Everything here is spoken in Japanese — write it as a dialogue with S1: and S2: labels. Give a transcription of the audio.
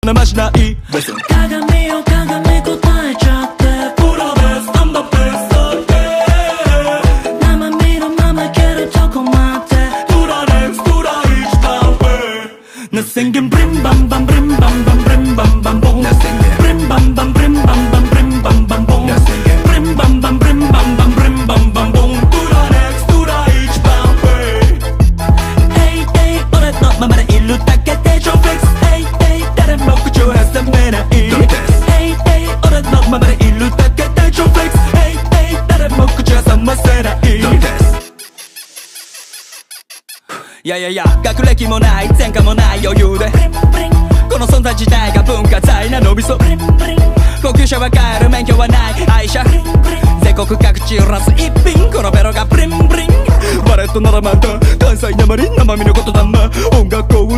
S1: 生しない。
S2: 鏡よ鏡答えちゃってプロです、I'm the best of it。 生身のままいけるとこまで To the next, to the each time
S1: Nothing can brim bam bam brim bam bam brim bam bam boom. Brim bam bam brim bam bam brim bam bam boom. Brim bam bam brim bam bam brim bam bam boom. To the next, to the each time
S2: Hey hey 俺のままでいるだけで Joe Flex Hey hey 誰も口を挟めない Hey hey 俺のままでいるだけで Joe Flex Hey hey 誰も口を挟ませない。
S1: いやいやいや、学歴もない前科もない余裕でこの存在自体が文化財なのびそ高級車は買える免許はない愛車全国各地揺らす一品このベロがブリンブリンバレットならまた関西なまり生身のことだま音楽を